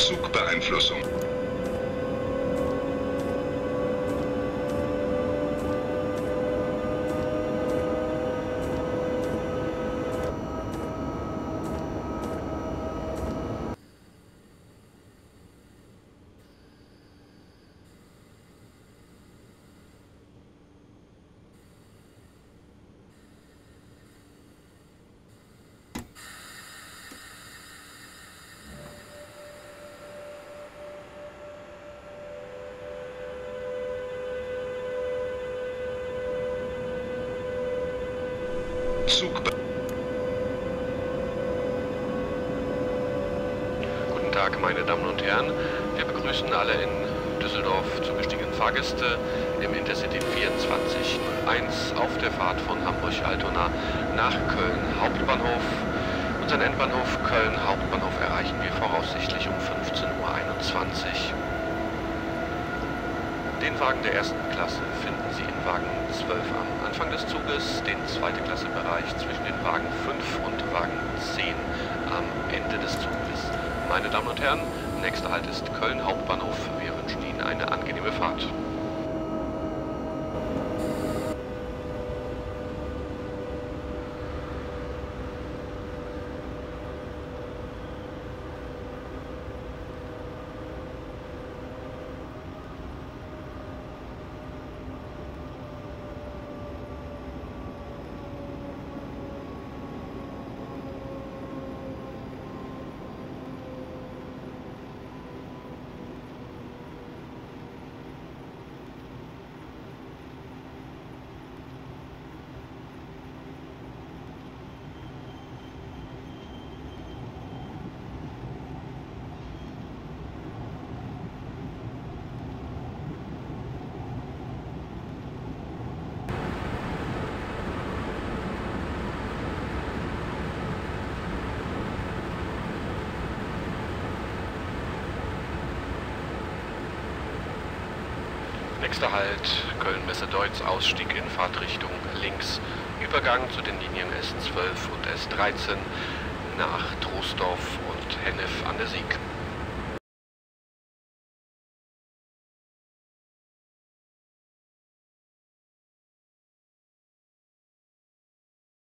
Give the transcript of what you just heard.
Zugbeeinflussung. Guten Tag, meine Damen und Herren. Wir begrüßen alle in Düsseldorf zugestiegenen Fahrgäste im Intercity 2401 auf der Fahrt von Hamburg-Altona nach Köln Hauptbahnhof. Unseren Endbahnhof Köln Hauptbahnhof erreichen wir voraussichtlich um 15:21 Uhr. Den Wagen der ersten Klasse finden Sie in Wagen 12 am Anfang des Zuges, den zweite Klasse Bereich zwischen den Wagen 5 und Wagen 10 am Ende des Zuges. Meine Damen und Herren, nächster Halt ist Köln Hauptbahnhof. Wir wünschen Ihnen eine angenehme Fahrt. Nächster Halt, Köln-Messe-Deutz, Ausstieg in Fahrtrichtung links. Übergang zu den Linien S12 und S13 nach Troisdorf und Hennef an der Sieg.